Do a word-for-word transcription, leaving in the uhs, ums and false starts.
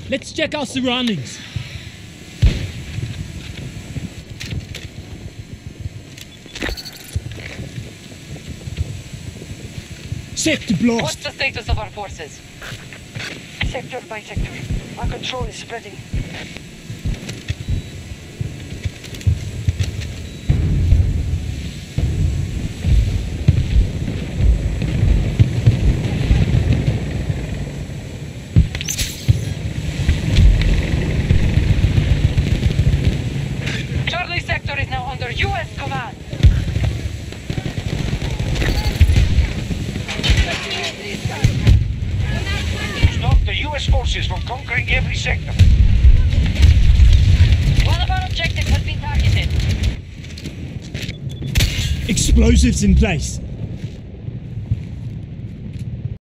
Let's check our surroundings. Sector blast. What's the status of our forces? Sector by sector. Our control is spreading. Charlie sector is now under U S command. Stop the U S forces from conquering every sector. One of our objectives has been targeted. Explosives in place.